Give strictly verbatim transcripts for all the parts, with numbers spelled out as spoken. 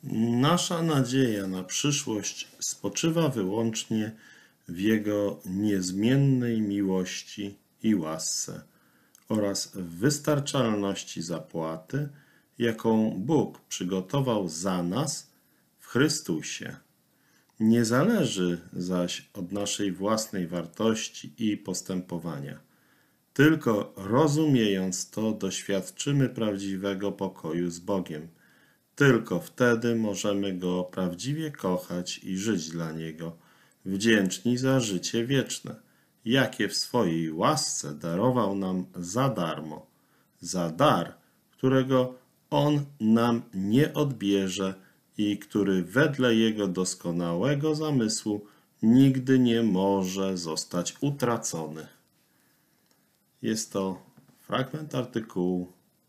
Nasza nadzieja na przyszłość spoczywa wyłącznie w Jego niezmiennej miłości i łasce oraz w wystarczalności zapłaty, jaką Bóg przygotował za nas w Chrystusie. Nie zależy zaś od naszej własnej wartości i postępowania. Tylko rozumiejąc to, doświadczymy prawdziwego pokoju z Bogiem. Tylko wtedy możemy Go prawdziwie kochać i żyć dla Niego, wdzięczni za życie wieczne, jakie w swojej łasce darował nam za darmo, za dar, którego On nam nie odbierze i który wedle Jego doskonałego zamysłu nigdy nie może zostać utracony. Jest to fragment artykułu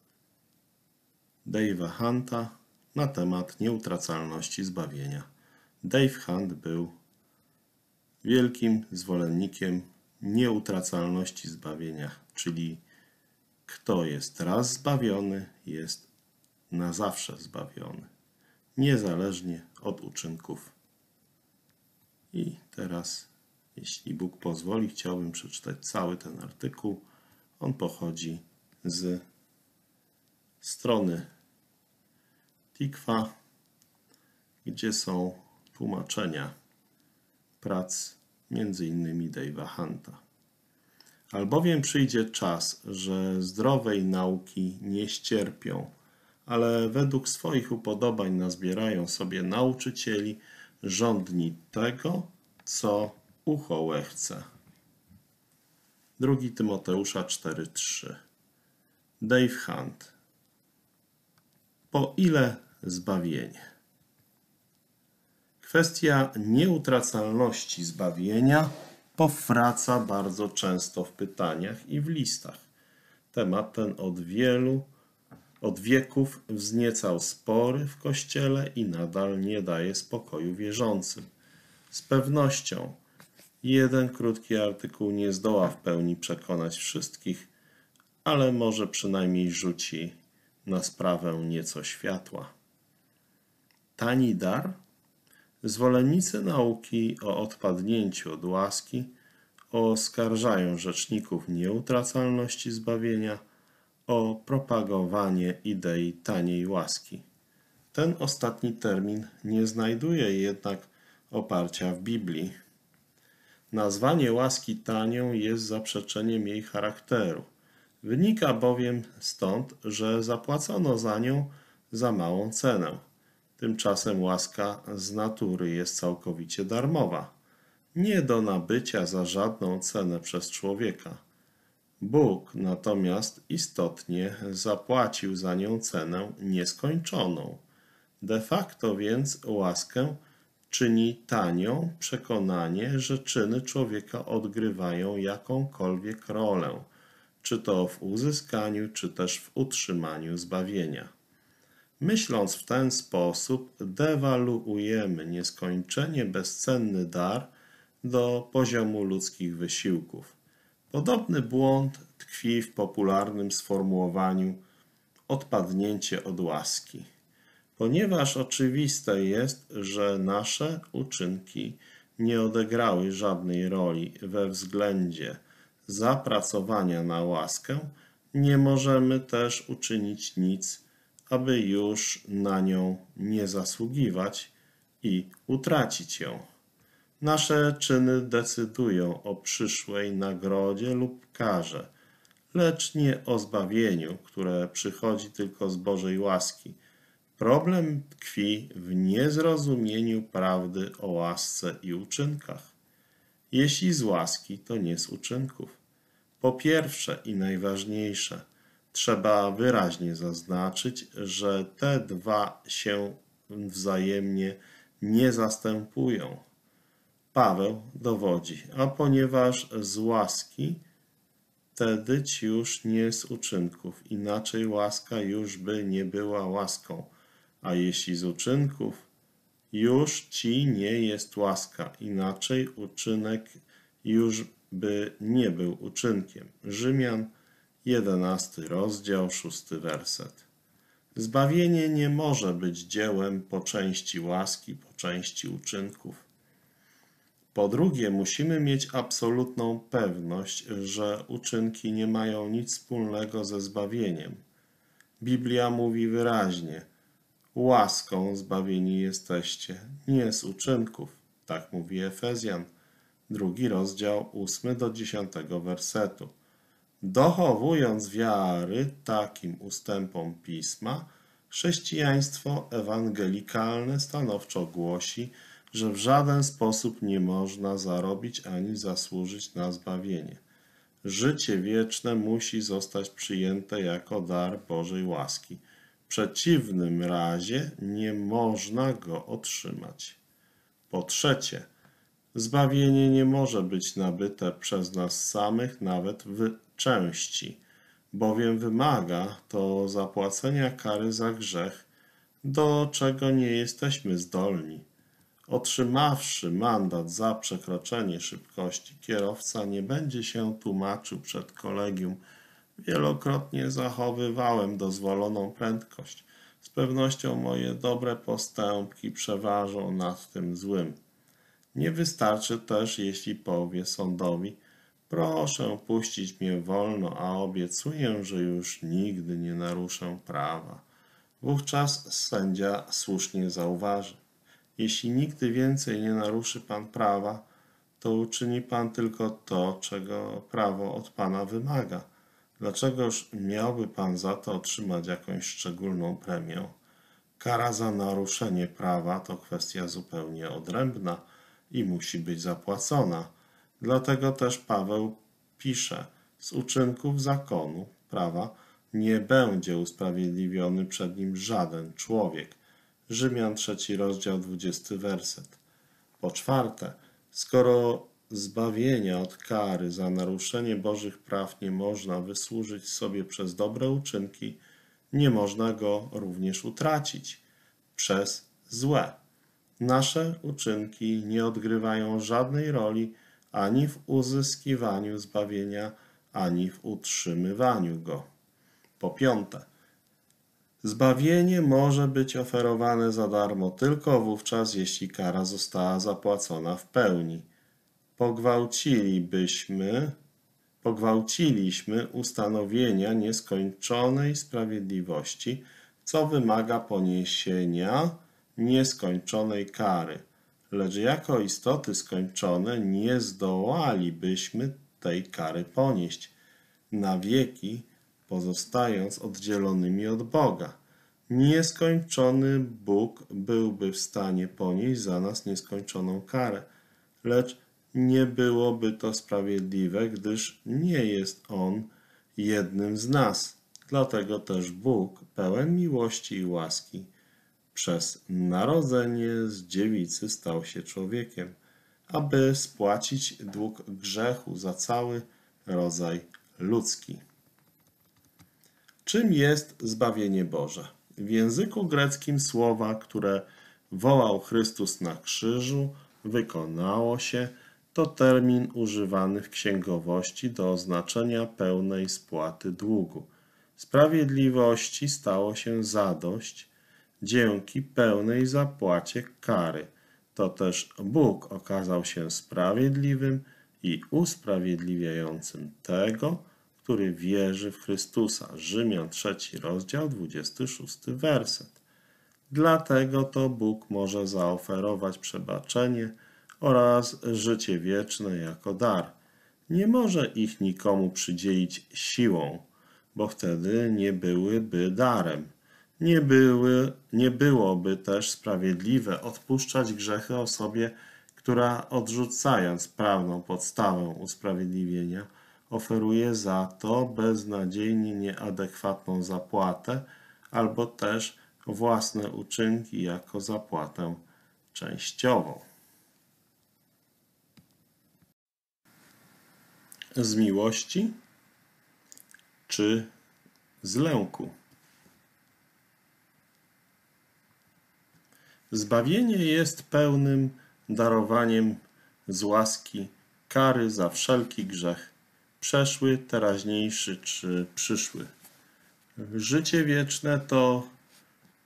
Dave'a Hunta na temat nieutracalności zbawienia. Dave Hunt był wielkim zwolennikiem nieutracalności zbawienia, czyli kto jest raz zbawiony, jest na zawsze zbawiony, niezależnie od uczynków. I teraz, jeśli Bóg pozwoli, chciałbym przeczytać cały ten artykuł. On pochodzi z strony Tikva, gdzie są tłumaczenia prac między innymi Dave'a Hunta. Albowiem przyjdzie czas, że zdrowej nauki nie ścierpią, ale według swoich upodobań nazbierają sobie nauczycieli żądni tego, co ucho łechce. Drugi Tymoteusza cztery trzy. Dave Hunt. Po ile zbawienie? Kwestia nieutracalności zbawienia powraca bardzo często w pytaniach i w listach. Temat ten od wielu, od wieków wzniecał spory w Kościele i nadal nie daje spokoju wierzącym. Z pewnością jeden krótki artykuł nie zdoła w pełni przekonać wszystkich, ale może przynajmniej rzuci na sprawę nieco światła. Tani dar? Zwolennicy nauki o odpadnięciu od łaski oskarżają rzeczników nieutracalności zbawienia o propagowanie idei taniej łaski. Ten ostatni termin nie znajduje jednak oparcia w Biblii. Nazwanie łaski tanią jest zaprzeczeniem jej charakteru. Wynika bowiem stąd, że zapłacono za nią za małą cenę. Tymczasem łaska z natury jest całkowicie darmowa, nie do nabycia za żadną cenę przez człowieka. Bóg natomiast istotnie zapłacił za nią cenę nieskończoną. De facto więc łaskę czyni tanią przekonanie, że czyny człowieka odgrywają jakąkolwiek rolę, czy to w uzyskaniu, czy też w utrzymaniu zbawienia. Myśląc w ten sposób, dewaluujemy nieskończenie bezcenny dar do poziomu ludzkich wysiłków. Podobny błąd tkwi w popularnym sformułowaniu odpadnięcie od łaski. Ponieważ oczywiste jest, że nasze uczynki nie odegrały żadnej roli we względzie zapracowania na łaskę, nie możemy też uczynić nic, aby już na nią nie zasługiwać i utracić ją. Nasze czyny decydują o przyszłej nagrodzie lub karze, lecz nie o zbawieniu, które przychodzi tylko z Bożej łaski. Problem tkwi w niezrozumieniu prawdy o łasce i uczynkach. Jeśli z łaski, to nie z uczynków. Po pierwsze i najważniejsze, trzeba wyraźnie zaznaczyć, że te dwa się wzajemnie nie zastępują. Paweł dowodzi, a ponieważ z łaski, wtedy ci już nie z uczynków, inaczej łaska już by nie była łaską, a jeśli z uczynków, już ci nie jest łaska, inaczej uczynek już by nie był uczynkiem. Rzymian jedenasty rozdział, szósty werset. Zbawienie nie może być dziełem po części łaski, po części uczynków. Po drugie, musimy mieć absolutną pewność, że uczynki nie mają nic wspólnego ze zbawieniem. Biblia mówi wyraźnie: łaską zbawieni jesteście, nie z uczynków. Tak mówi Efezjan, drugi rozdział, ósmy do dziesiątego wersetu. Dochowując wiary takim ustępom Pisma, chrześcijaństwo ewangelikalne stanowczo głosi, że w żaden sposób nie można zarobić ani zasłużyć na zbawienie. Życie wieczne musi zostać przyjęte jako dar Bożej łaski. W przeciwnym razie nie można go otrzymać. Po trzecie, zbawienie nie może być nabyte przez nas samych nawet w części, bowiem wymaga to zapłacenia kary za grzech, do czego nie jesteśmy zdolni. Otrzymawszy mandat za przekroczenie szybkości, kierowca nie będzie się tłumaczył przed kolegium: wielokrotnie zachowywałem dozwoloną prędkość. Z pewnością moje dobre postępki przeważą nad tym złym. Nie wystarczy też, jeśli powie sądowi: proszę puścić mnie wolno, a obiecuję, że już nigdy nie naruszę prawa. Wówczas sędzia słusznie zauważy: jeśli nigdy więcej nie naruszy pan prawa, to uczyni pan tylko to, czego prawo od pana wymaga. Dlaczegoż miałby pan za to otrzymać jakąś szczególną premię? Kara za naruszenie prawa to kwestia zupełnie odrębna i musi być zapłacona. Dlatego też Paweł pisze: z uczynków zakonu, prawa, nie będzie usprawiedliwiony przed nim żaden człowiek. Rzymian trzeci rozdział, dwudziesty werset. Po czwarte, skoro zbawienia od kary za naruszenie Bożych praw nie można wysłużyć sobie przez dobre uczynki, nie można go również utracić przez złe. Nasze uczynki nie odgrywają żadnej roli ani w uzyskiwaniu zbawienia, ani w utrzymywaniu go. Po piąte, zbawienie może być oferowane za darmo tylko wówczas, jeśli kara została zapłacona w pełni. Pogwałcilibyśmy, pogwałciliśmy ustanowienia nieskończonej sprawiedliwości, co wymaga poniesienia nieskończonej kary. Lecz jako istoty skończone nie zdołalibyśmy tej kary ponieść na wieki, pozostając oddzielonymi od Boga. Nieskończony Bóg byłby w stanie ponieść za nas nieskończoną karę, lecz nie byłoby to sprawiedliwe, gdyż nie jest On jednym z nas. Dlatego też Bóg, pełen miłości i łaski, przez narodzenie z dziewicy stał się człowiekiem, aby spłacić dług grzechu za cały rodzaj ludzki. Czym jest zbawienie Boże? W języku greckim słowa, które wołał Chrystus na krzyżu, wykonało się, to termin używany w księgowości do oznaczenia pełnej spłaty długu. Sprawiedliwości stało się zadość dzięki pełnej zapłacie kary. To też Bóg okazał się sprawiedliwym i usprawiedliwiającym tego, który wierzy w Chrystusa. Rzymian trzeci rozdział, dwudziesty szósty werset. Dlatego to Bóg może zaoferować przebaczenie oraz życie wieczne jako dar. Nie może ich nikomu przydzielić siłą, bo wtedy nie byłyby darem. Nie, były, nie byłoby też sprawiedliwe odpuszczać grzechy osobie, która odrzucając prawną podstawę usprawiedliwienia, oferuje za to beznadziejnie nieadekwatną zapłatę albo też własne uczynki jako zapłatę częściową. Z miłości czy z lęku? Zbawienie jest pełnym darowaniem z łaski kary za wszelki grzech, przeszły, teraźniejszy czy przyszły. Życie wieczne to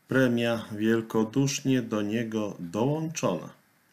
premia wielkodusznie do niego dołączona.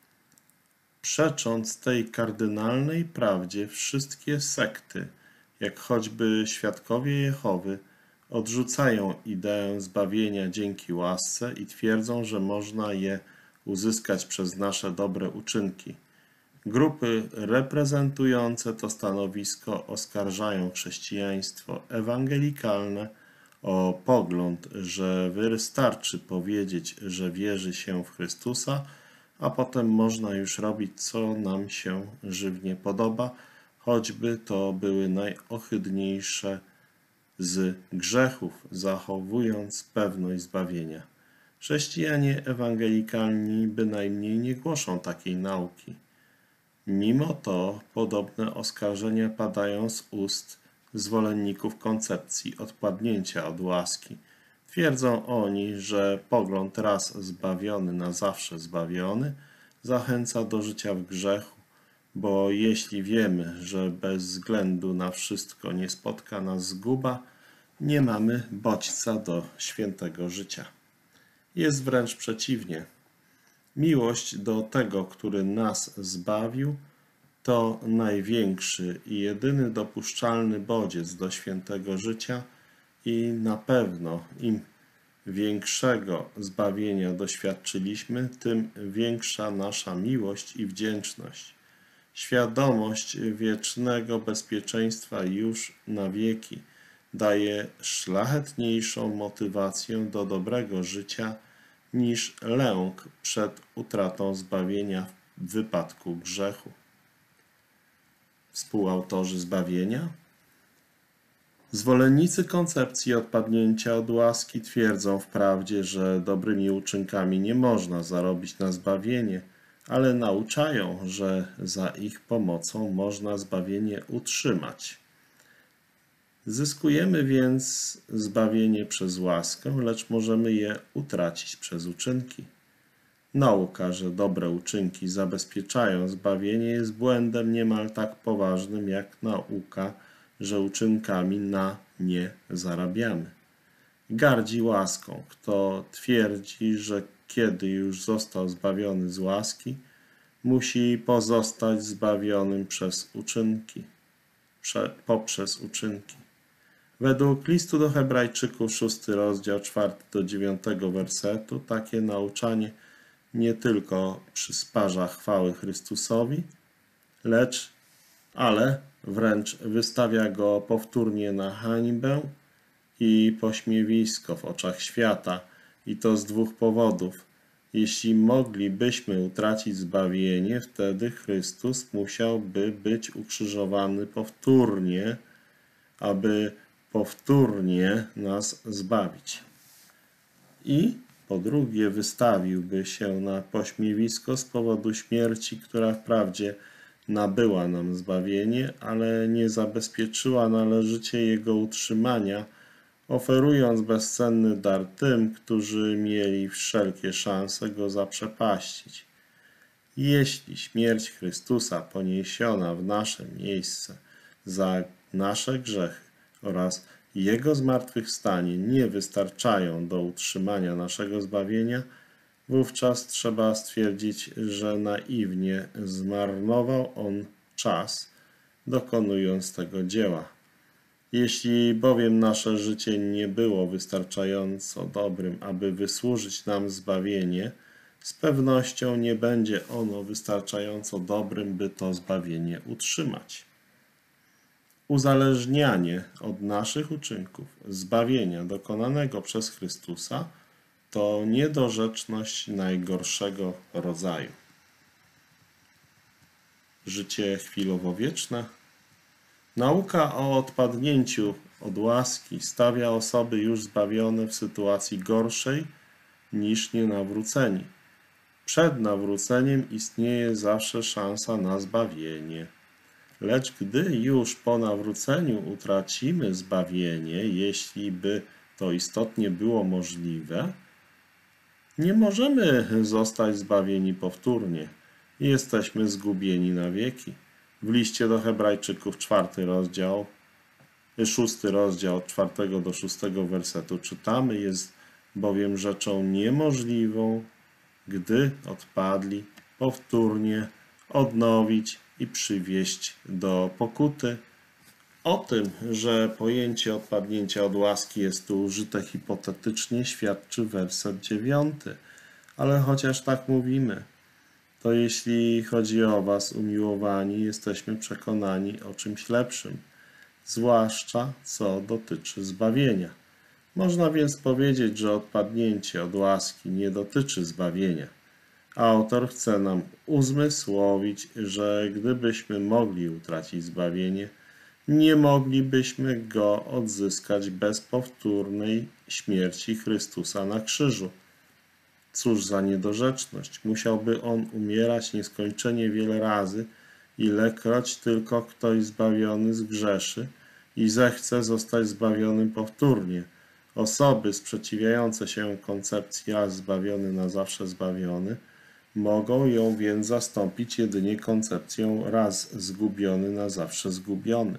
Przecząc tej kardynalnej prawdzie, wszystkie sekty, jak choćby Świadkowie Jehowy, odrzucają ideę zbawienia dzięki łasce i twierdzą, że można je uzyskać przez nasze dobre uczynki. Grupy reprezentujące to stanowisko oskarżają chrześcijaństwo ewangelikalne o pogląd, że wystarczy powiedzieć, że wierzy się w Chrystusa, a potem można już robić, co nam się żywnie podoba, choćby to były najohydniejsze z grzechów, zachowując pewność zbawienia. Chrześcijanie ewangelikalni bynajmniej nie głoszą takiej nauki. Mimo to podobne oskarżenia padają z ust zwolenników koncepcji odpadnięcia od łaski. Twierdzą oni, że pogląd raz zbawiony, na zawsze zbawiony zachęca do życia w grzechu, bo jeśli wiemy, że bez względu na wszystko nie spotka nas zguba, nie mamy bodźca do świętego życia. Jest wręcz przeciwnie. Miłość do tego, który nas zbawił, to największy i jedyny dopuszczalny bodziec do świętego życia i na pewno im większego zbawienia doświadczyliśmy, tym większa nasza miłość i wdzięczność. Świadomość wiecznego bezpieczeństwa już na wieki daje szlachetniejszą motywację do dobrego życia niż lęk przed utratą zbawienia w wypadku grzechu. Współautorzy zbawienia? Zwolennicy koncepcji odpadnięcia od łaski twierdzą wprawdzie, że dobrymi uczynkami nie można zarobić na zbawienie, ale nauczają, że za ich pomocą można zbawienie utrzymać. Zyskujemy więc zbawienie przez łaskę, lecz możemy je utracić przez uczynki. Nauka, że dobre uczynki zabezpieczają zbawienie, jest błędem niemal tak poważnym jak nauka, że uczynkami na nie zarabiamy. Gardzi łaską, kto twierdzi, że kiedy już został zbawiony z łaski, musi pozostać zbawionym przez uczynki, prze, poprzez uczynki. Według listu do Hebrajczyków, szósty rozdział, czwarty do dziewiątego wersetu, takie nauczanie nie tylko przysparza chwały Chrystusowi, lecz, ale wręcz wystawia go powtórnie na hańbę i pośmiewisko w oczach świata, i to z dwóch powodów. Jeśli moglibyśmy utracić zbawienie, wtedy Chrystus musiałby być ukrzyżowany powtórnie, aby powtórnie nas zbawić. I po drugie, wystawiłby się na pośmiewisko z powodu śmierci, która wprawdzie nabyła nam zbawienie, ale nie zabezpieczyła należycie jego utrzymania, oferując bezcenny dar tym, którzy mieli wszelkie szanse go zaprzepaścić. Jeśli śmierć Chrystusa poniesiona w nasze miejsce za nasze grzechy oraz Jego zmartwychwstanie nie wystarczają do utrzymania naszego zbawienia, wówczas trzeba stwierdzić, że naiwnie zmarnował On czas, dokonując tego dzieła. Jeśli bowiem nasze życie nie było wystarczająco dobrym, aby wysłużyć nam zbawienie, z pewnością nie będzie ono wystarczająco dobrym, by to zbawienie utrzymać. Uzależnianie od naszych uczynków zbawienia dokonanego przez Chrystusa to niedorzeczność najgorszego rodzaju. Życie chwilowo-wieczne. Nauka o odpadnięciu od łaski stawia osoby już zbawione w sytuacji gorszej niż nienawróceni. Przed nawróceniem istnieje zawsze szansa na zbawienie. Lecz gdy już po nawróceniu utracimy zbawienie, jeśli by to istotnie było możliwe, nie możemy zostać zbawieni powtórnie i jesteśmy zgubieni na wieki. W liście do Hebrajczyków, czwarty rozdział, szósty rozdział, od czwartego do szóstego wersetu czytamy: jest bowiem rzeczą niemożliwą, gdy odpadli, powtórnie odnowić i przywieść do pokuty. O tym, że pojęcie odpadnięcia od łaski jest tu użyte hipotetycznie, świadczy werset dziewiąty. Ale chociaż tak mówimy, to jeśli chodzi o was, umiłowani, jesteśmy przekonani o czymś lepszym, zwłaszcza co dotyczy zbawienia. Można więc powiedzieć, że odpadnięcie od łaski nie dotyczy zbawienia. Autor chce nam uzmysłowić, że gdybyśmy mogli utracić zbawienie, nie moglibyśmy go odzyskać bez powtórnej śmierci Chrystusa na krzyżu. Cóż za niedorzeczność! Musiałby on umierać nieskończenie wiele razy, ilekroć tylko ktoś zbawiony zgrzeszy i zechce zostać zbawionym powtórnie. Osoby sprzeciwiające się koncepcji raz zbawiony na zawsze zbawiony mogą ją więc zastąpić jedynie koncepcją raz zgubiony na zawsze zgubiony.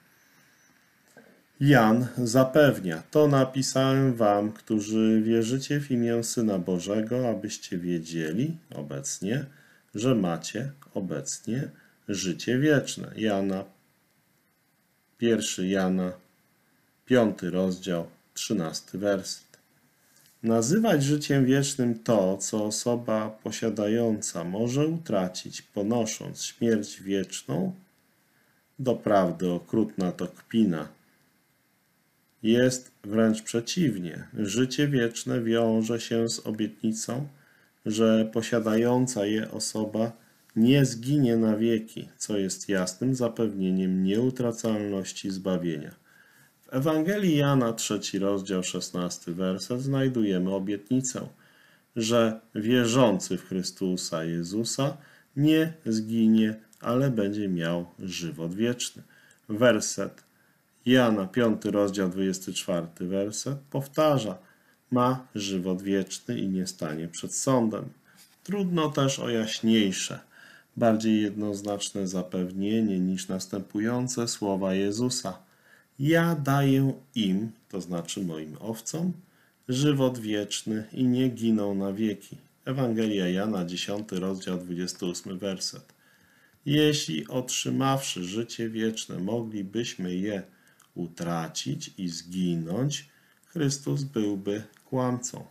Jan zapewnia, to napisałem wam, którzy wierzycie w imię Syna Bożego, abyście wiedzieli obecnie, że macie obecnie życie wieczne. Jana, pierwszy Jana, piąty rozdział, trzynasty werset. Nazywać życiem wiecznym to, co osoba posiadająca może utracić, ponosząc śmierć wieczną, doprawdy okrutna to kpina. Jest wręcz przeciwnie. Życie wieczne wiąże się z obietnicą, że posiadająca je osoba nie zginie na wieki, co jest jasnym zapewnieniem nieutracalności zbawienia. W Ewangelii Jana, trzeci rozdział, szesnasty werset, znajdujemy obietnicę, że wierzący w Chrystusa Jezusa nie zginie, ale będzie miał żywot wieczny. Werset Jana, piąty rozdział, dwudziesty czwarty werset powtarza, ma żywot wieczny i nie stanie przed sądem. Trudno też o jaśniejsze, bardziej jednoznaczne zapewnienie niż następujące słowa Jezusa. Ja daję im, to znaczy moim owcom, żywot wieczny i nie giną na wieki. Ewangelia Jana, dziesiąty rozdział, dwudziesty ósmy werset. Jeśli otrzymawszy życie wieczne moglibyśmy je utracić i zginąć, Chrystus byłby kłamcą.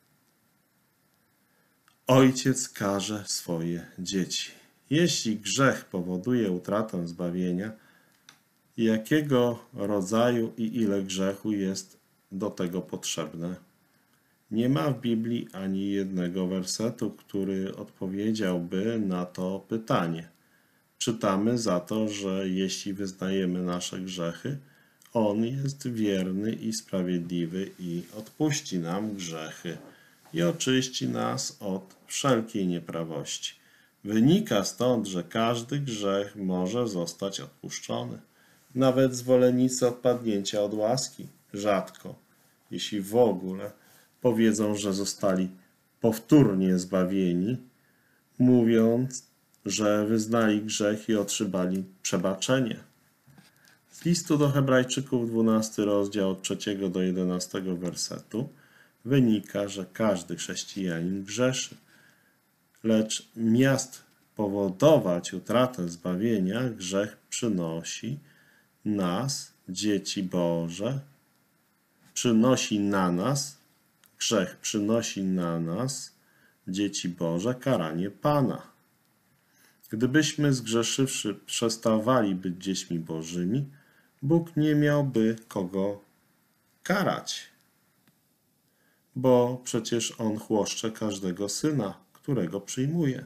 Ojciec karze swoje dzieci. Jeśli grzech powoduje utratę zbawienia, jakiego rodzaju i ile grzechu jest do tego potrzebne? Nie ma w Biblii ani jednego wersetu, który odpowiedziałby na to pytanie. Czytamy za to, że jeśli wyznajemy nasze grzechy, On jest wierny i sprawiedliwy i odpuści nam grzechy i oczyści nas od wszelkiej nieprawości. Wynika stąd, że każdy grzech może zostać odpuszczony. Nawet zwolennicy odpadnięcia od łaski rzadko, jeśli w ogóle, powiedzą, że zostali powtórnie zbawieni, mówiąc, że wyznali grzech i otrzymali przebaczenie. Z listu do Hebrajczyków, dwunasty rozdział, od trzeciego do jedenastego wersetu, wynika, że każdy chrześcijanin grzeszy. Lecz miast powodować utratę zbawienia, grzech przynosi nas, dzieci Boże, przynosi na nas, grzech przynosi na nas, dzieci Boże, karanie Pana. Gdybyśmy zgrzeszywszy przestawali być dziećmi Bożymi, Bóg nie miałby kogo karać, bo przecież On chłoszcze każdego syna, którego przyjmuje.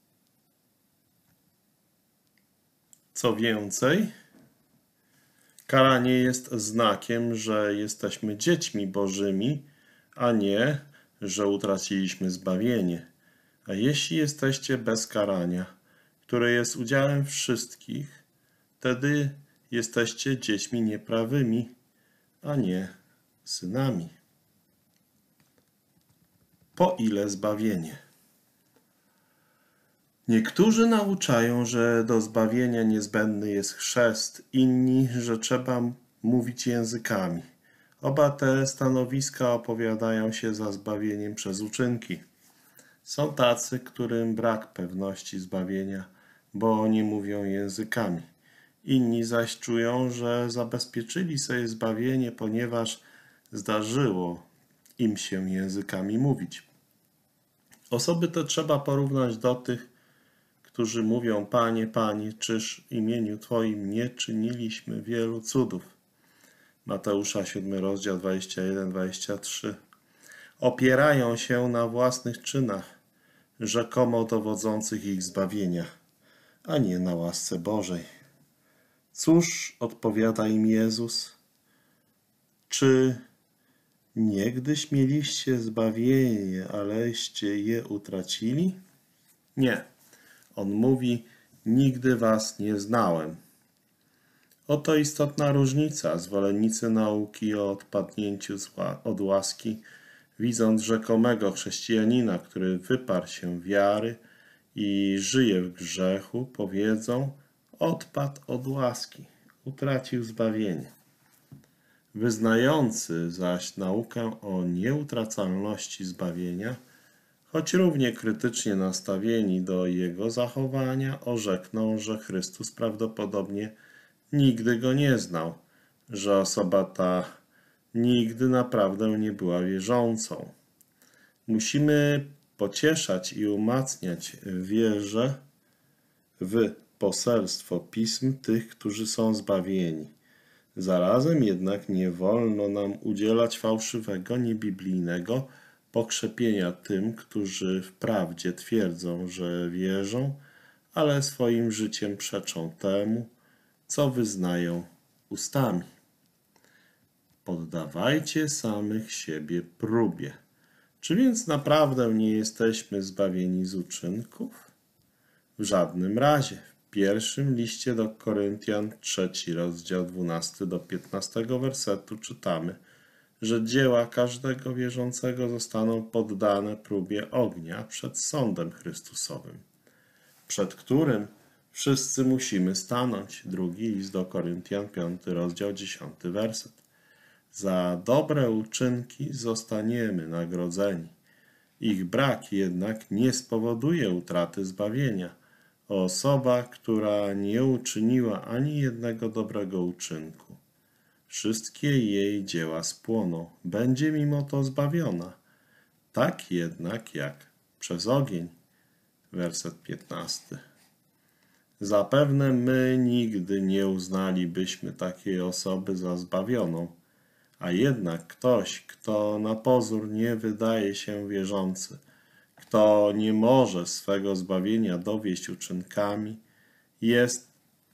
Co więcej, karanie jest znakiem, że jesteśmy dziećmi Bożymi, a nie, że utraciliśmy zbawienie. A jeśli jesteście bez karania, które jest udziałem wszystkich, wtedy jesteście dziećmi nieprawymi, a nie synami. Po ile zbawienie? Niektórzy nauczają, że do zbawienia niezbędny jest chrzest, inni, że trzeba mówić językami. Oba te stanowiska opowiadają się za zbawieniem przez uczynki. Są tacy, którym brak pewności zbawienia, bo nie mówią językami. Inni zaś czują, że zabezpieczyli sobie zbawienie, ponieważ zdarzyło im się językami mówić. Osoby te trzeba porównać do tych, którzy mówią: Panie, Panie, czyż w imieniu Twoim nie czyniliśmy wielu cudów? Mateusza siódmy rozdział dwadzieścia jeden dwadzieścia trzy. Opierają się na własnych czynach, rzekomo dowodzących ich zbawienia, a nie na łasce Bożej. Cóż odpowiada im Jezus? Czy niegdyś mieliście zbawienie, aleście je utracili? Nie. On mówi: nigdy was nie znałem. Oto istotna różnica. Zwolennicy nauki o odpadnięciu od łaski, widząc rzekomego chrześcijanina, który wyparł się wiary i żyje w grzechu, powiedzą: odpadł od łaski, utracił zbawienie. Wyznający zaś naukę o nieutracalności zbawienia, choć równie krytycznie nastawieni do jego zachowania, orzekną, że Chrystus prawdopodobnie nigdy go nie znał, że osoba ta nigdy naprawdę nie była wierzącą. Musimy pocieszać i umacniać wierze w poselstwo pism tych, którzy są zbawieni. Zarazem jednak nie wolno nam udzielać fałszywego, niebiblijnego pokrzepienia tym, którzy wprawdzie twierdzą, że wierzą, ale swoim życiem przeczą temu, co wyznają ustami. Poddawajcie samych siebie próbie. Czy więc naprawdę nie jesteśmy zbawieni z uczynków? W żadnym razie. W pierwszym liście do Koryntian, trzeci rozdział, dwunasty do piętnastego wersetu czytamy, że dzieła każdego wierzącego zostaną poddane próbie ognia przed sądem Chrystusowym, przed którym wszyscy musimy stanąć. Drugi list do Koryntian, piąty rozdział, dziesiąty werset. Za dobre uczynki zostaniemy nagrodzeni. Ich brak jednak nie spowoduje utraty zbawienia. Osoba, która nie uczyniła ani jednego dobrego uczynku, wszystkie jej dzieła spłoną, będzie mimo to zbawiona. Tak jednak jak przez ogień. Werset piętnasty. Zapewne my nigdy nie uznalibyśmy takiej osoby za zbawioną, a jednak ktoś, kto na pozór nie wydaje się wierzący, kto nie może swego zbawienia dowieść uczynkami, jest,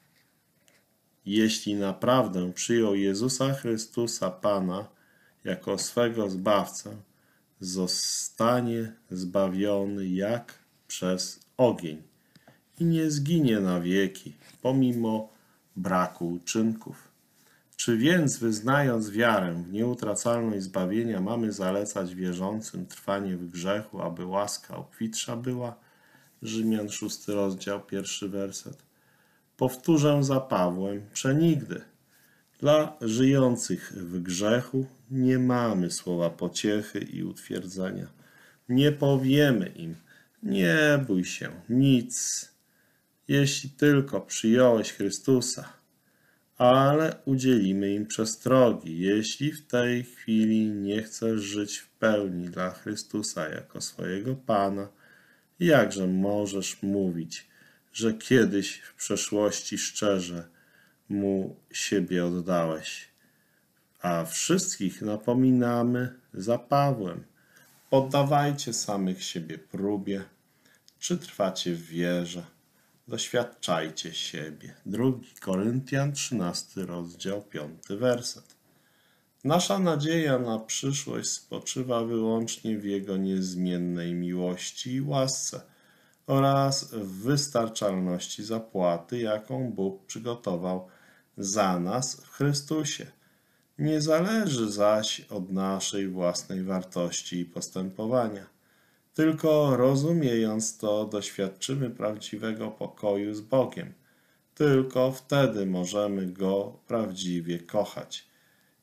jeśli naprawdę przyjął Jezusa Chrystusa Pana jako swego Zbawcę, zostanie zbawiony jak przez ogień i nie zginie na wieki, pomimo braku uczynków. Czy więc, wyznając wiarę w nieutracalność zbawienia, mamy zalecać wierzącym trwanie w grzechu, aby łaska obfitsza była? Rzymian, szósty rozdział, pierwszy werset. Powtórzę za Pawłem: przenigdy. Dla żyjących w grzechu nie mamy słowa pociechy i utwierdzenia. Nie powiemy im: nie bój się, nic, jeśli tylko przyjąłeś Chrystusa, ale udzielimy im przestrogi: jeśli w tej chwili nie chcesz żyć w pełni dla Chrystusa jako swojego Pana, jakże możesz mówić, że kiedyś w przeszłości szczerze Mu siebie oddałeś? A wszystkich napominamy za Pawłem: poddawajcie samych siebie próbie, czy trwacie w wierze. Doświadczajcie siebie. Drugi Koryntian, trzynasty rozdział, piąty werset. Nasza nadzieja na przyszłość spoczywa wyłącznie w Jego niezmiennej miłości i łasce oraz w wystarczalności zapłaty, jaką Bóg przygotował za nas w Chrystusie. Nie zależy zaś od naszej własnej wartości i postępowania. Tylko rozumiejąc to, doświadczymy prawdziwego pokoju z Bogiem. Tylko wtedy możemy Go prawdziwie kochać.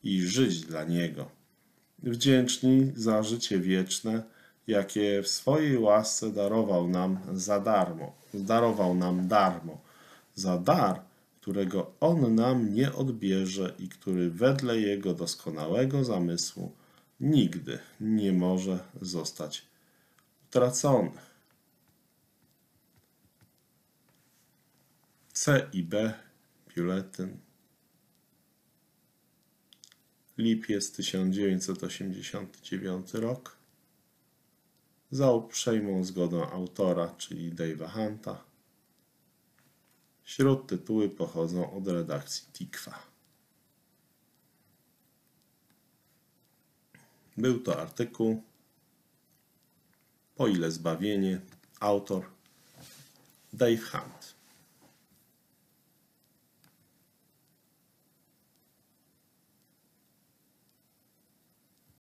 i żyć dla Niego. Wdzięczni za życie wieczne, jakie w swojej łasce darował nam za darmo, darował nam darmo, za dar, którego On nam nie odbierze i który wedle Jego doskonałego zamysłu nigdy nie może zostać utracony. C i B, biuletyn. Lipiec tysiąc dziewięćset osiemdziesiąty dziewiąty rok. Za uprzejmą zgodą autora, czyli Dave'a Hunta. Śródtytuły pochodzą od redakcji Tikva. Był to artykuł Po ile zbawienie? Autor Dave Hunt.